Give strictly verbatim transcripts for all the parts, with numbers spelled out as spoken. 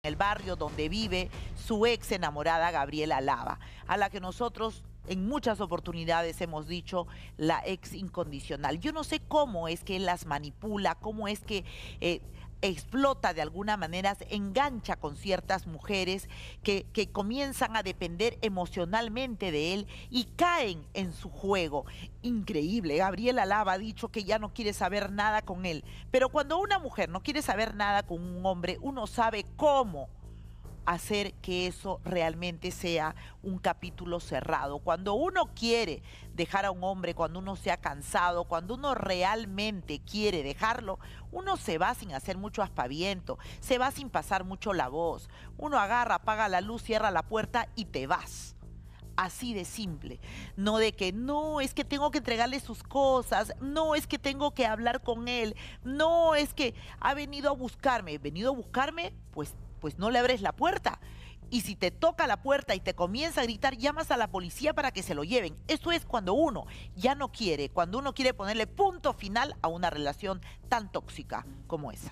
el barrio donde vive su ex enamorada Gabriela Lava, a la que nosotros en muchas oportunidades hemos dicho la ex incondicional. Yo no sé cómo es que él las manipula, cómo es que eh, explota de alguna manera, se engancha con ciertas mujeres que, que comienzan a depender emocionalmente de él y caen en su juego. Increíble, Gabriela Lava ha dicho que ya no quiere saber nada con él, pero cuando una mujer no quiere saber nada con un hombre, uno sabe cómo hacer que eso realmente sea un capítulo cerrado. Cuando uno quiere dejar a un hombre, cuando uno se ha cansado, cuando uno realmente quiere dejarlo, uno se va sin hacer mucho aspaviento, se va sin pasar mucho la voz. Uno agarra, apaga la luz, cierra la puerta y te vas. Así de simple, no de que no, es que tengo que entregarle sus cosas, no, es que tengo que hablar con él, no, es que ha venido a buscarme, venido a buscarme, pues, pues no le abres la puerta. Y si te toca la puerta y te comienza a gritar, llamas a la policía para que se lo lleven. Esto es cuando uno ya no quiere, cuando uno quiere ponerle punto final a una relación tan tóxica como esa.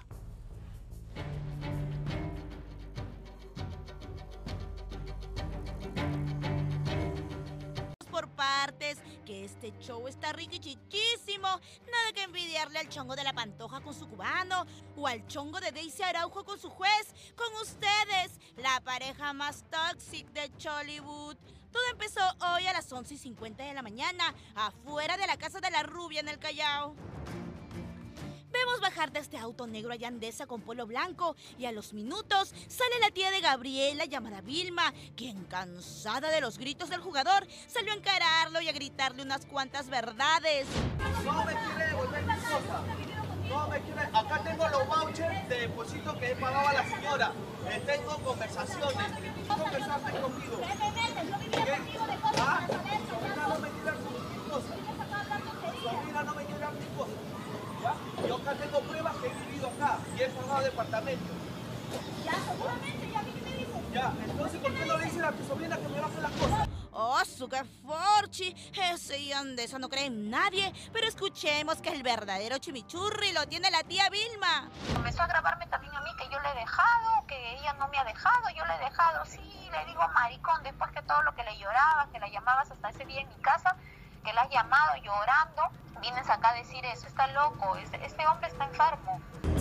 Por partes, que este show está riquichichísimo. Nada que envidiarle al chongo de la Pantoja con su cubano o al chongo de Daisy Araujo con su juez. Con ustedes, la pareja más tóxica de Chollywood. Todo empezó hoy a las once y cincuenta de la mañana, afuera de la casa de la rubia en el Callao. Vemos bajar de este auto negro a Yandesa con polo blanco y a los minutos sale la tía de Gabriela llamada Vilma, quien cansada de los gritos del jugador salió a encararlo y a gritarle unas cuantas verdades. No me quiere devolver mis cosas. No me quiere. Acá tengo los vouchers de depósito que he pagado a la señora. Eh, tengo conversaciones. Conversaste conmigo. ¿Qué? ¿Ah? Sobrina no me quiere dar mis cosas. Sobrina no me quiere dar mis cosas. ¿Ya? Yo acá tengo pruebas que he vivido acá y he pagado departamento. Ya, seguramente, ya vi que me dijo. Ya, entonces, ¿por qué no le dices a tu sobrina que me baje las cosas? ¡Oh, su que forchi! Ese Yandesa no cree en nadie, pero escuchemos que el verdadero chimichurri lo tiene la tía Vilma. Comenzó a grabarme también a mí que yo le he dejado, que ella no me ha dejado, yo le he dejado. Sí, le digo maricón, después que todo lo que le llorabas, que la llamabas hasta ese día en mi casa, que la has llamado llorando, vienes acá a decir eso, está loco, este, este hombre está enfermo.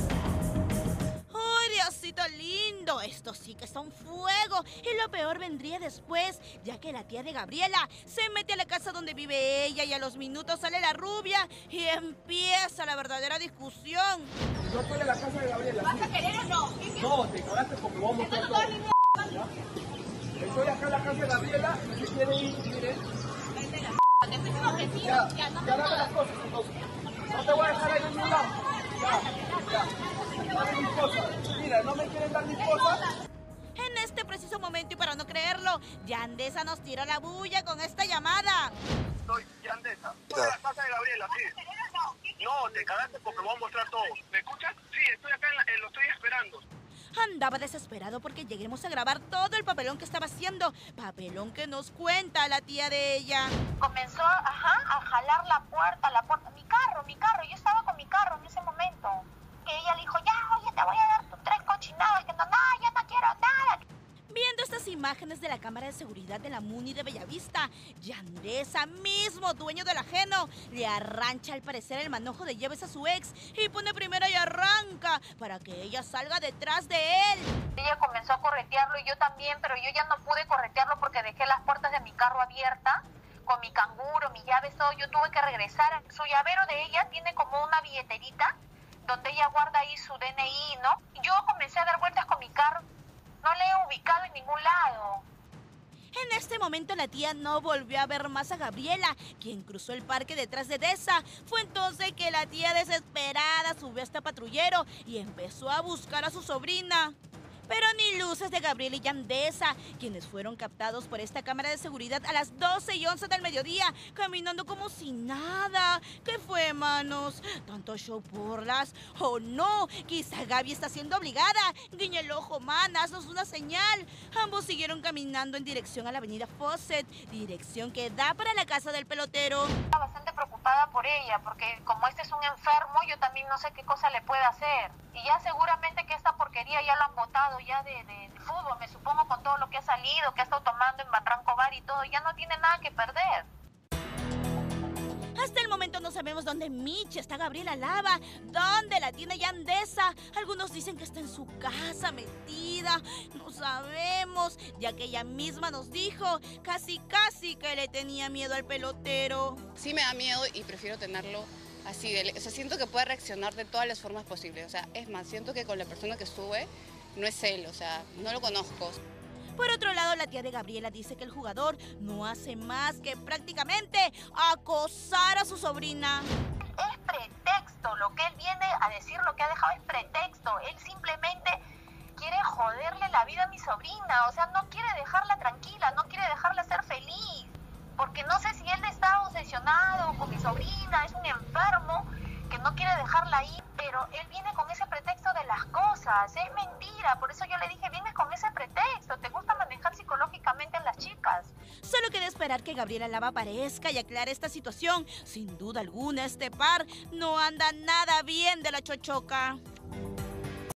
¡Ay, Diosito lindo! Esto sí que está un fuego. Y lo peor vendría después, ya que la tía de Gabriela se mete a la casa donde vive ella y a los minutos sale la rubia y empieza la verdadera discusión. Yo estoy en la casa de Gabriela. ¿Vas a querer o no? No, te cagaste porque vos me todo. Estoy acá en la casa de Gabriela y si quiere ir, mire. Ya, ya dame las cosas entonces. No te voy a dejar ahí en ningún lado. Ya, ya. Dame mis cosas. Mira, no me quieren dar mis cosas. En este preciso momento y para no creerlo, Yandesa nos tira la bulla con esta llamada. Soy Yandesa. Estoy en la casa de Gabriela, sí. No, te cagaste porque voy a mostrar todo. ¿Me escuchas? Sí, estoy acá, en la, en, lo estoy esperando. Andaba desesperado porque lleguemos a grabar todo el papelón que estaba haciendo. Papelón que nos cuenta la tía de ella. Comenzó, ajá, a jalar la puerta, la puerta, mi carro, mi carro, yo estaba con mi carro en ese momento. Que ella le dijo, ya, oye, te voy a dar tus tres cochinadas, que no, no, yo no quiero nada. Viendo estas imágenes de la cámara de seguridad de la Muni de Bellavista, Yandesa, mismo dueño del ajeno, le arrancha al parecer el manojo de llaves a su ex y pone primero y arranca para que ella salga detrás de él. Ella comenzó a corretearlo y yo también, pero yo ya no pude corretearlo porque dejé las puertas de mi carro abiertas, con mi canguro, mi llave, todo. Yo tuve que regresar. Su llavero de ella tiene como una billeterita donde ella guarda ahí su D N I, ¿no? Yo comencé a dar vueltas con mi carro. No le he ubicado en ningún lado. En este momento la tía no volvió a ver más a Gabriela, quien cruzó el parque detrás de Deza. Fue entonces que la tía desesperada subió hasta patrullero y empezó a buscar a su sobrina. Pero ni luces de Gabriela y Yandesa, quienes fueron captados por esta cámara de seguridad a las doce y once del mediodía, caminando como si nada. ¿Qué fue, manos? ¿Tanto show por las? ¿O no? Quizá Gaby está siendo obligada. Guiña el ojo, manas, nos una señal. Ambos siguieron caminando en dirección a la avenida Fawcett, dirección que da para la casa del pelotero. Estaba bastante preocupada por ella, porque como este es un enfermo, yo también no sé qué cosa le puede hacer. Y ya seguramente que esta porquería ya la han botado ya de, de, de fútbol, me supongo, con todo lo que ha salido, que ha estado tomando en Barranco Bar y todo, ya no tiene nada que perder. Hasta el momento no sabemos dónde Michi está Gabriela Lava, dónde la tiene Yandesa. Algunos dicen que está en su casa metida, no sabemos, ya que ella misma nos dijo casi casi que le tenía miedo al pelotero. Sí me da miedo y prefiero tenerlo así, de, o sea, siento que puede reaccionar de todas las formas posibles, o sea, es más, siento que con la persona que estuve no es él, o sea, no lo conozco. Por otro lado, la tía de Gabriela dice que el jugador no hace más que prácticamente acosar a su sobrina. Es pretexto, lo que él viene a decir, lo que ha dejado es pretexto. Él simplemente quiere joderle la vida a mi sobrina, o sea, no quiere dejarla tranquila, no quiere dejarla ser feliz. Porque no sé si él está obsesionado con mi sobrina, es un enfermo que no quiere dejarla ahí, pero él viene con ese pretexto de las cosas, es mentira, por eso yo le dije, vienes con ese pretexto, te gusta manejar psicológicamente a las chicas. Solo queda esperar que Gabriela Lava aparezca y aclare esta situación. Sin duda alguna, este par no anda nada bien de la chochoca.